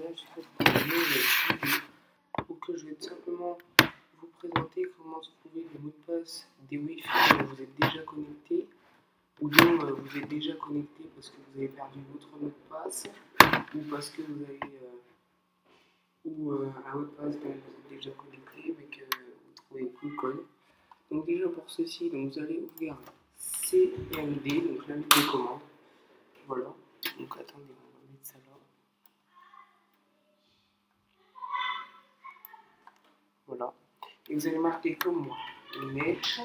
j'enregistre pour une nouvelle vidéo. Donc je vais tout simplement vous présenter comment trouver les mots de passe des Wi-Fi dont vous êtes déjà connecté ou dont vous êtes déjà connecté parce que vous avez perdu votre mot de passe ou parce que vous avez un mot de passe dont vous êtes déjà connecté mais que vous trouvez plus le code. Donc déjà pour ceci, donc vous allez ouvrir CMD, donc la liste de commandes. Voilà. Donc attendez, on va mettre ça là. Voilà. Et vous allez marquer comme moi Image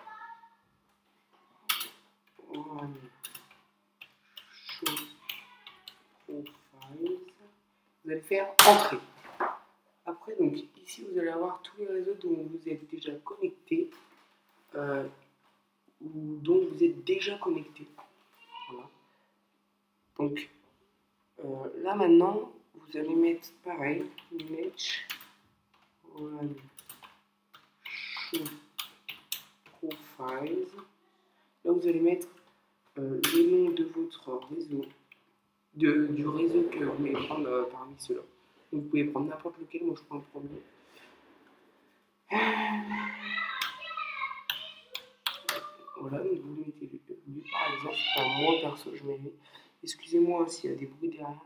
One Show Profiles. Vous allez faire Entrée. Après, donc ici, vous allez avoir tous les réseaux dont vous êtes déjà connecté ou dont vous êtes déjà connecté. Voilà. Donc là maintenant, vous allez mettre pareil, Image One Show Profiles. Là, vous allez mettre le nom de votre réseau, du réseau que vous voulez prendre parmi ceux-là. Donc, vous pouvez prendre n'importe lequel, moi je prends le premier. Voilà, donc vous mettez lui par exemple. Enfin, moi perso, je mets lui. Excusez-moi s'il y a des bruits derrière.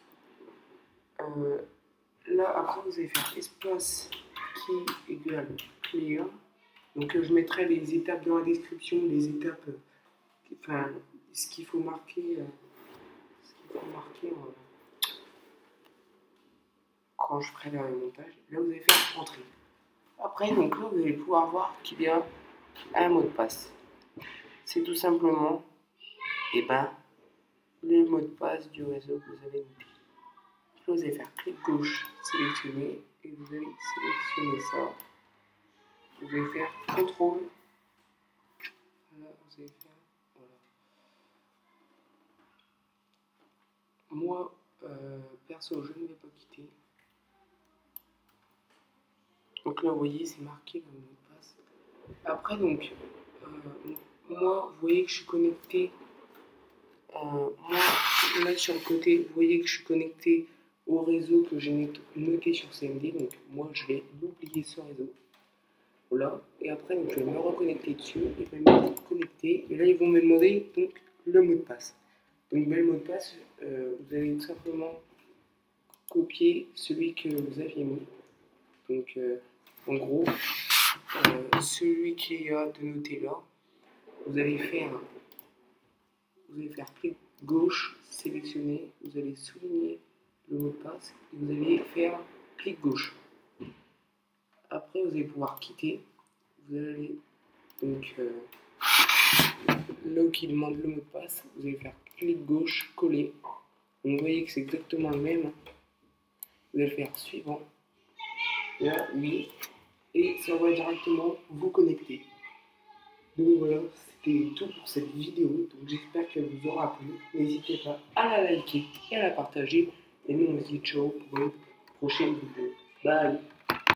Là, après, vous allez faire espace qui égale clear. Donc, je mettrai les étapes dans la description, les étapes, enfin, ce qu'il faut marquer, quand je ferai le montage. Là, vous allez faire entrée. Après, donc là, vous allez pouvoir voir qu'il y a un mot de passe. C'est tout simplement, le mot de passe du réseau que vous avez noté. Là, vous allez faire clic gauche, sélectionner, et vous allez sélectionner ça. Vous allez faire contrôle. Voilà, vous allez faire, voilà. Moi, perso, je ne vais pas quitter. Donc là, vous voyez, c'est marqué le mot de passe. Après, donc, moi, vous voyez que je suis connecté. Moi, là sur le côté, vous voyez que je suis connecté au réseau que j'ai noté sur CMD. Donc, moi, je vais oublier ce réseau. Voilà. Et après, donc, je vais me reconnecter dessus. Et je vais me connecter. Et là, ils vont me demander donc, le mot de passe. Donc, le mot de passe, vous allez tout simplement copier celui que vous aviez mis. Donc, en gros, celui qui a de noté là, vous allez faire clic gauche, sélectionner, vous allez souligner le mot de passe et vous allez faire clic gauche. Après, vous allez pouvoir quitter. Vous allez donc là où il demande le mot de passe, vous allez faire clic gauche, coller. Donc, vous voyez que c'est exactement le même. Vous allez faire suivant. Là, oui. Et ça va directement vous connecter. Donc voilà, c'était tout pour cette vidéo. Donc j'espère qu'elle vous aura plu. N'hésitez pas à la liker et à la partager. Et nous on se dit ciao pour une prochaine vidéo. Bye.